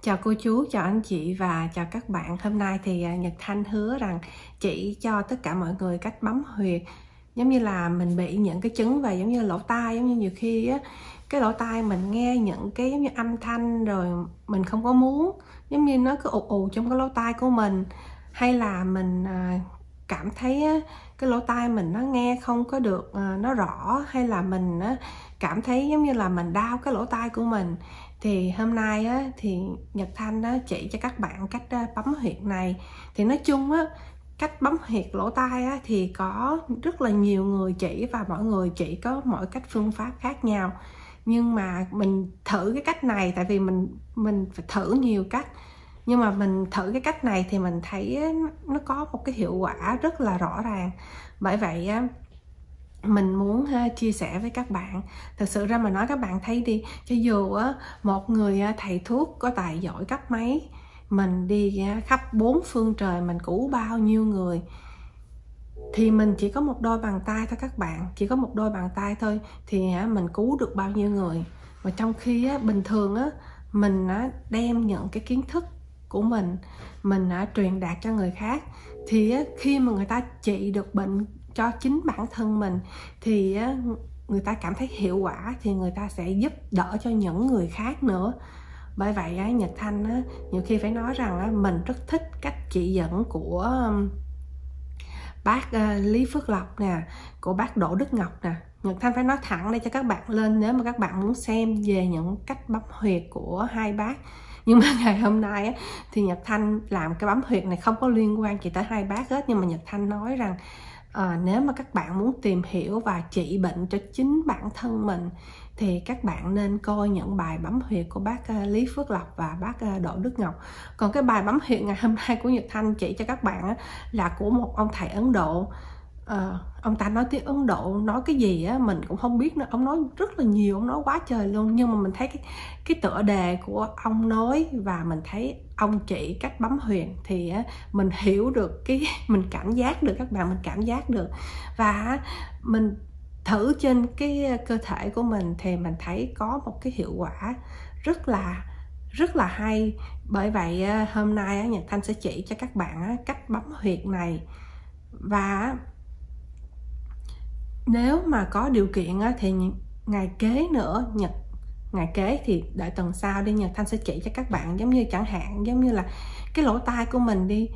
Chào cô chú, chào anh chị và chào các bạn. Hôm nay thì Nhật Thanh hứa rằng chỉ cho tất cả mọi người cách bấm huyệt. Giống như là mình bị những cái chứng về giống như lỗ tai, giống như nhiều khi á, cái lỗ tai mình nghe những cái giống như âm thanh rồi mình không có muốn, giống như nó cứ ù ù trong cái lỗ tai của mình, hay là mình cảm thấy á, cái lỗ tai mình nó nghe không có được nó rõ, hay là mình cảm thấy giống như là mình đau cái lỗ tai của mình. Thì hôm nay á, thì Nhật Thanh á, chỉ cho các bạn cách bấm huyệt này. Thì nói chung á, cách bấm huyệt lỗ tai á, thì có rất là nhiều người chỉ và mọi người chỉ có mỗi cách phương pháp khác nhau. Nhưng mà mình thử cái cách này, tại vì mình phải thử nhiều cách, nhưng mà mình thử cái cách này thì mình thấy nó có một cái hiệu quả rất là rõ ràng. Bởi vậy á, mình muốn chia sẻ với các bạn. Thực sự ra mà nói, các bạn thấy đi, cho dù một người thầy thuốc có tài giỏi cấp mấy, mình đi khắp bốn phương trời mình cứu bao nhiêu người, thì mình chỉ có một đôi bàn tay thôi các bạn, chỉ có một đôi bàn tay thôi thì mình cứu được bao nhiêu người. Mà trong khi bình thường mình đem những cái kiến thức của mình truyền đạt cho người khác, thì khi mà người ta trị được bệnh cho chính bản thân mình thì người ta cảm thấy hiệu quả, thì người ta sẽ giúp đỡ cho những người khác nữa. Bởi vậy Nhật Thanh nhiều khi phải nói rằng mình rất thích cách chỉ dẫn của bác Lý Phước Lộc nè, của bác Đỗ Đức Ngọc nè. Nhật Thanh phải nói thẳng đây cho các bạn lên, nếu mà các bạn muốn xem về những cách bấm huyệt của hai bác. Nhưng mà ngày hôm nay thì Nhật Thanh làm cái bấm huyệt này không có liên quan chỉ tới hai bác hết. Nhưng mà Nhật Thanh nói rằng nếu mà các bạn muốn tìm hiểu và trị bệnh cho chính bản thân mình thì các bạn nên coi những bài bấm huyệt của bác Lý Phước Lộc và bác Đỗ Đức Ngọc. Còn cái bài bấm huyệt ngày hôm nay của Nhật Thanh chỉ cho các bạn là của một ông thầy Ấn Độ. Ông ta nói tiếng Ấn Độ, nói cái gì mình cũng không biết nữa. Ông nói rất là nhiều, ông nói quá trời luôn. Nhưng mà mình thấy cái tựa đề của ông nói và mình thấy ông chỉ cách bấm huyệt thì mình hiểu được mình cảm giác được các bạn, mình cảm giác được. Và mình thử trên cái cơ thể của mình thì mình thấy có một cái hiệu quả rất là hay. Bởi vậy hôm nay Nhật Thanh sẽ chỉ cho các bạn cách bấm huyệt này. Và nếu mà có điều kiện thì ngày kế nữa, ngày kế thì đợi tuần sau đi, Nhật Thanh sẽ chỉ cho các bạn. Giống như chẳng hạn giống như là cái lỗ tai của mình đi,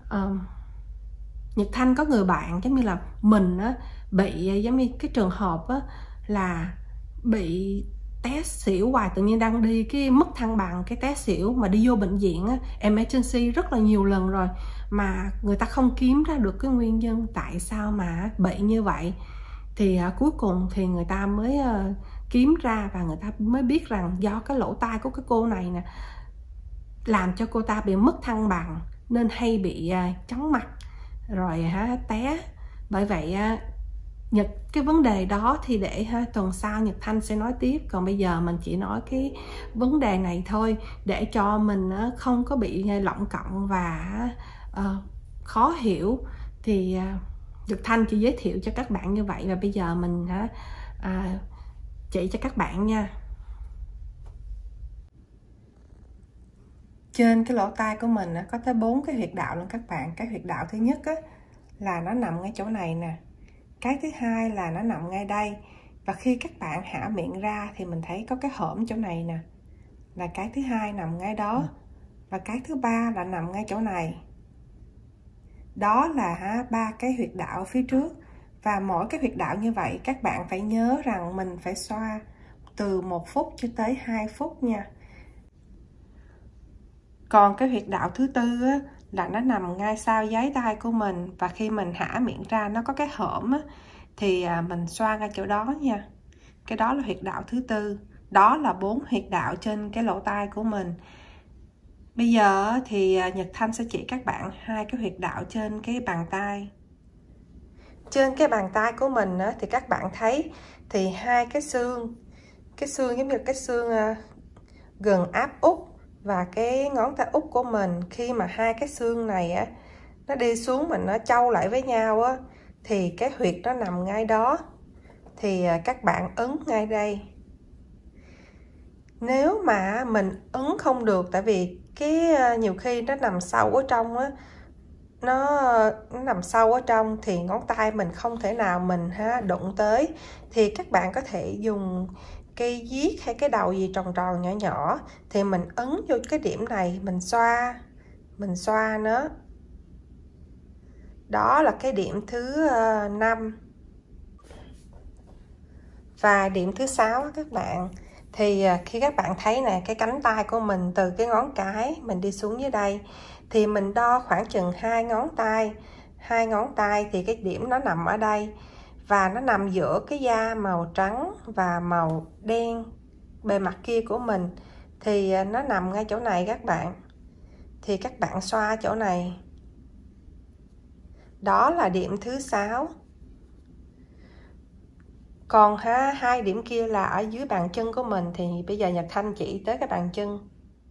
Nhật Thanh có người bạn giống như là mình bị giống như cái trường hợp là bị té xỉu hoài, tự nhiên đang đi cái mất thăng bằng, cái té xỉu, mà đi vô bệnh viện emergency rất là nhiều lần rồi mà người ta không kiếm ra được cái nguyên nhân tại sao mà bị như vậy. Thì cuối cùng thì người ta mới kiếm ra, và người ta mới biết rằng do cái lỗ tai của cái cô này nè làm cho cô ta bị mất thăng bằng, nên hay bị chóng mặt rồi té. Bởi vậy cái vấn đề đó thì để tuần sau Nhật Thanh sẽ nói tiếp. Còn bây giờ mình chỉ nói cái vấn đề này thôi, để cho mình không có bị lọng cộng và khó hiểu. Thì Nhật Thanh chỉ giới thiệu cho các bạn như vậy, và bây giờ mình chỉ cho các bạn nha. Trên cái lỗ tai của mình có tới 4 cái huyệt đạo luôn các bạn. Cái huyệt đạo thứ nhất là nó nằm ngay chỗ này nè. Cái thứ hai là nó nằm ngay đây. Và khi các bạn hả miệng ra thì mình thấy có cái hõm chỗ này nè, là cái thứ hai nằm ngay đó. Và cái thứ ba là nằm ngay chỗ này. Đó là 3 cái huyệt đạo phía trước. Và mỗi cái huyệt đạo như vậy các bạn phải nhớ rằng mình phải xoa từ 1 phút cho tới 2 phút nha. Còn cái huyệt đạo thứ tư là nó nằm ngay sau giấy tay của mình, và khi mình hả miệng ra nó có cái hõm thì mình xoa ngay chỗ đó nha. Cái đó là huyệt đạo thứ tư. Đó là 4 huyệt đạo trên cái lỗ tai của mình. Bây giờ thì Nhật Thanh sẽ chỉ các bạn 2 cái huyệt đạo trên cái bàn tay. Trên cái bàn tay của mình thì các bạn thấy thì 2 cái xương giống như cái xương gần áp út và cái ngón tay út của mình, khi mà 2 cái xương này nó đi xuống mà nó châu lại với nhau thì cái huyệt nó nằm ngay đó. Thì các bạn ấn ngay đây. Nếu mà mình ấn không được, tại vì nhiều khi nó nằm sâu ở trong á, nó nằm sâu ở trong thì ngón tay mình không thể nào mình đụng tới, thì các bạn có thể dùng cây viết hay cái đầu gì tròn tròn nhỏ nhỏ thì mình ấn vô cái điểm này, mình xoa nó. Đó là cái điểm thứ 5. Và điểm thứ 6 các bạn, thì khi các bạn thấy nè, cái cánh tay của mình từ cái ngón cái mình đi xuống dưới đây thì mình đo khoảng chừng 2 ngón tay thì cái điểm nó nằm ở đây, và nó nằm giữa cái da màu trắng và màu đen bề mặt kia của mình, thì nó nằm ngay chỗ này các bạn. Thì các bạn xoa chỗ này. Đó là điểm thứ 6. Còn 2 điểm kia là ở dưới bàn chân của mình, thì bây giờ Nhật Thanh chỉ tới cái bàn chân.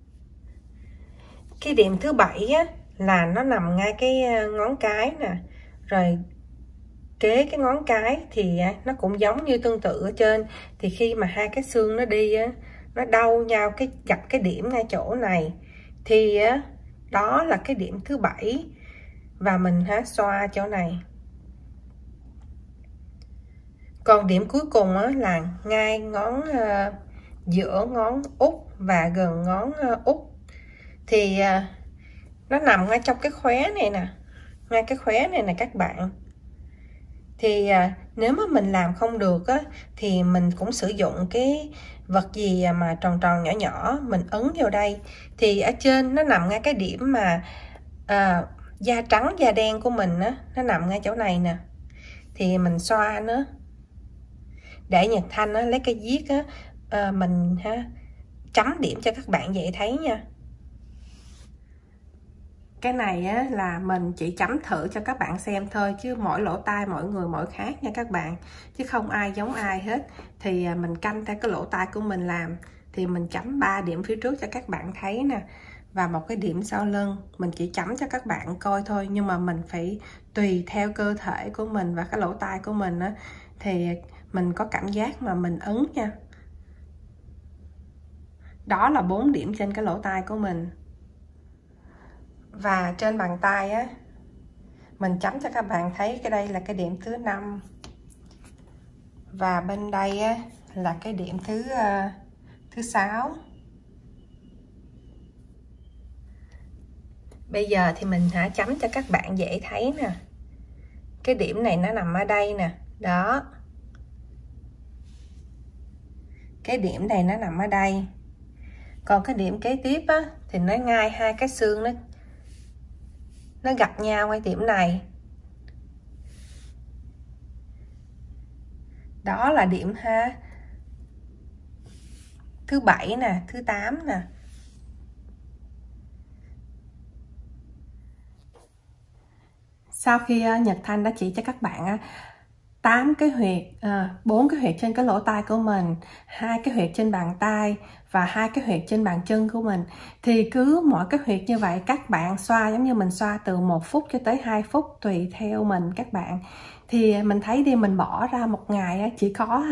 Cái điểm thứ 7 á, là nó nằm ngay cái ngón cái nè, rồi kế cái ngón cái thì nó cũng giống như tương tự ở trên. Thì khi mà 2 cái xương nó đi á, nó đau nhau gặp cái điểm ngay chỗ này, thì đó là cái điểm thứ 7. Và mình xoa chỗ này. Còn điểm cuối cùng á, là ngay ngón giữa ngón út và gần ngón út, thì nó nằm ngay trong cái khóe này nè, ngay cái khóe này nè các bạn. Thì nếu mà mình làm không được á, thì mình cũng sử dụng cái vật gì mà tròn tròn nhỏ nhỏ, mình ấn vào đây. Thì ở trên nó nằm ngay cái điểm mà da trắng da đen của mình á, nó nằm ngay chỗ này nè. Thì mình xoa nó để Nhật Thanh lấy cái viết á, mình chấm điểm cho các bạn dễ thấy nha. Cái này á, là mình chỉ chấm thử cho các bạn xem thôi, chứ mỗi lỗ tai mỗi người mỗi khác nha các bạn, chứ không ai giống ai hết. Thì mình canh theo cái lỗ tai của mình làm, thì mình chấm 3 điểm phía trước cho các bạn thấy nè, và một cái điểm sau lưng. Mình chỉ chấm cho các bạn coi thôi, nhưng mà mình phải tùy theo cơ thể của mình và cái lỗ tai của mình á, thì mình có cảm giác mà mình ấn nha. Đó là 4 điểm trên cái lỗ tai của mình. Và trên bàn tay á, mình chấm cho các bạn thấy cái đây là cái điểm thứ 5. Và bên đây á, là cái điểm thứ 6. Bây giờ thì mình chấm cho các bạn dễ thấy nè. Cái điểm này nó nằm ở đây nè. Đó. Cái điểm này nó nằm ở đây. Còn cái điểm kế tiếp á, thì nó ngay 2 cái xương nó gặp nhau ngay điểm này. Đó là điểm thứ 7 nè, thứ 8 nè. Sau khi Nhật Thanh đã chỉ cho các bạn 8 cái huyệt, 4 cái huyệt trên cái lỗ tai của mình, 2 cái huyệt trên bàn tay và 2 cái huyệt trên bàn chân của mình, thì cứ mỗi cái huyệt như vậy các bạn xoa giống như mình xoa từ 1 phút cho tới 2 phút tùy theo mình các bạn. Thì mình thấy đi, mình bỏ ra một ngày chỉ có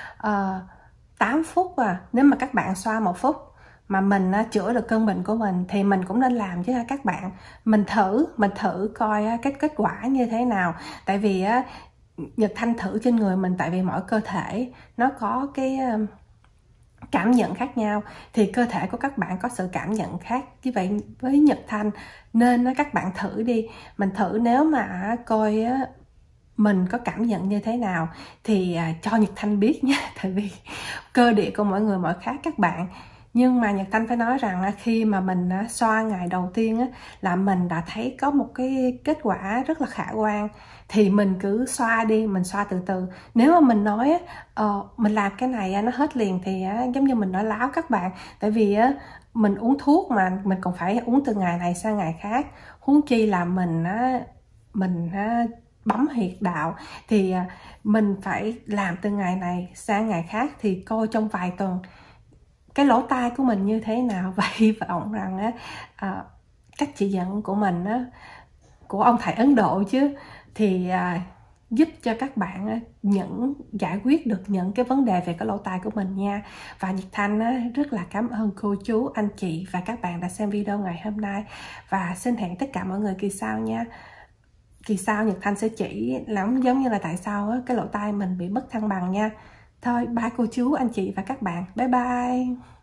8 phút nếu mà các bạn xoa 1 phút mà mình chữa được cơn bệnh của mình thì mình cũng nên làm chứ các bạn. Mình thử coi cái kết quả như thế nào. Tại vì Nhật Thanh thử trên người mình, tại vì mỗi cơ thể nó có cái cảm nhận khác nhau, thì cơ thể của các bạn có sự cảm nhận khác. Như vậy với Nhật Thanh nên các bạn thử đi. Mình thử nếu mà coi mình có cảm nhận như thế nào thì cho Nhật Thanh biết nha. Tại vì cơ địa của mỗi người mỗi khác các bạn. Nhưng mà Nhật Thanh phải nói rằng khi mà mình xoa ngày đầu tiên là mình đã thấy có một cái kết quả rất là khả quan. Thì mình cứ xoa đi, mình xoa từ từ. Nếu mà mình nói mình làm cái này nó hết liền thì giống như mình nói láo các bạn. Tại vì mình uống thuốc mà mình còn phải uống từ ngày này sang ngày khác. Huống chi là mình bấm huyệt đạo thì mình phải làm từ ngày này sang ngày khác. Thì coi trong vài tuần cái lỗ tai của mình như thế nào. Và hy vọng rằng cách chỉ dẫn của mình của ông thầy Ấn Độ chứ, thì giúp cho các bạn giải quyết được những cái vấn đề về cái lỗ tai của mình nha. Và Nhật Thanh rất là cảm ơn cô chú, anh chị và các bạn đã xem video ngày hôm nay, và xin hẹn tất cả mọi người kỳ sau nha. Kỳ sau Nhật Thanh sẽ chỉ lắm giống như là tại sao cái lỗ tai mình bị mất thăng bằng nha. Thôi bye cô chú, anh chị và các bạn, bye bye.